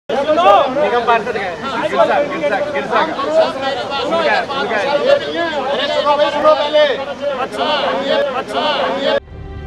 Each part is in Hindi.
निगम पार्षद गए गिरसा अच्छा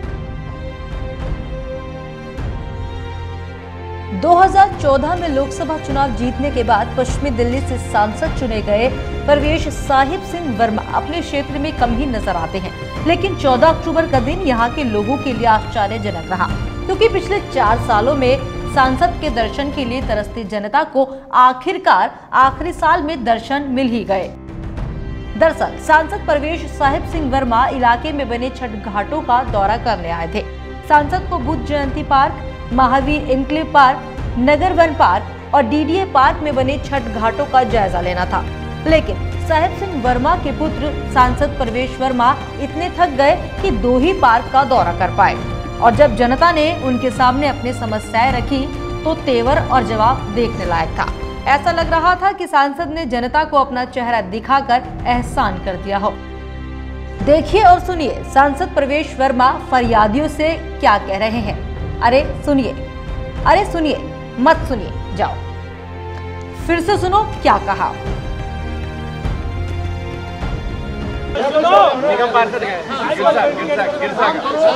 2014 में लोकसभा चुनाव जीतने के बाद पश्चिमी दिल्ली से सांसद चुने गए परवेश साहिब सिंह वर्मा अपने क्षेत्र में कम ही नजर आते हैं, लेकिन 14 अक्टूबर का दिन यहाँ के लोगों के लिए आश्चर्यजनक रहा, क्योंकि पिछले 4 सालों में सांसद के दर्शन के लिए तरसती जनता को आखिरकार आखिरी साल में दर्शन मिल ही गए। दरअसल सांसद परवेश साहिब सिंह वर्मा इलाके में बने छठ घाटों का दौरा करने आए थे। सांसद को Buddha Jayanti park, Mahavir enclave park, Nagar Van park और डीडीए पार्क में बने छठ घाटों का जायजा लेना था, लेकिन साहिब सिंह वर्मा के पुत्र सांसद परवेश वर्मा इतने थक गए कि 2 ही पार्क का दौरा कर पाए, और जब जनता ने उनके सामने अपनी समस्याएं रखी तो तेवर और जवाब देखने लायक था। ऐसा लग रहा था कि सांसद ने जनता को अपना चेहरा दिखाकर एहसान कर दिया हो। देखिए और सुनिए सांसद परवेश वर्मा फरियादियों से क्या कह रहे हैं। अरे सुनिए, मत सुनिए, जाओ फिर से सुनो क्या कहा। निगम पार्षद गए गिरसा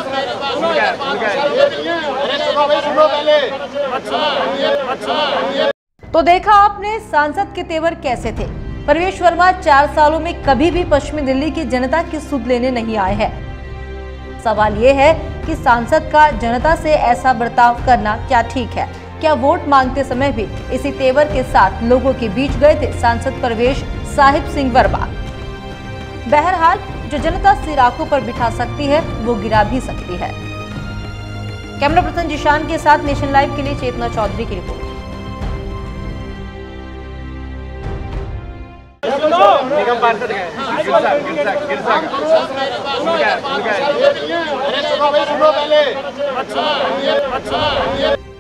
तो देखा आपने सांसद के तेवर कैसे थे। परवेश वर्मा 4 सालों में कभी भी पश्चिमी दिल्ली की जनता की सुध लेने नहीं आए हैं। सवाल ये है कि सांसद का जनता से ऐसा बर्ताव करना क्या ठीक है? क्या वोट मांगते समय भी इसी तेवर के साथ लोगों के बीच गए थे सांसद परवेश साहिब सिंह वर्मा? बहरहाल जो जनता सिर आंखों पर बिठा सकती है वो गिरा भी सकती है। कैमरा पर्सन जिशान के साथ नेशन लाइव के लिए चेतना चौधरी की रिपोर्ट। निगम पार्षद गए गिरसा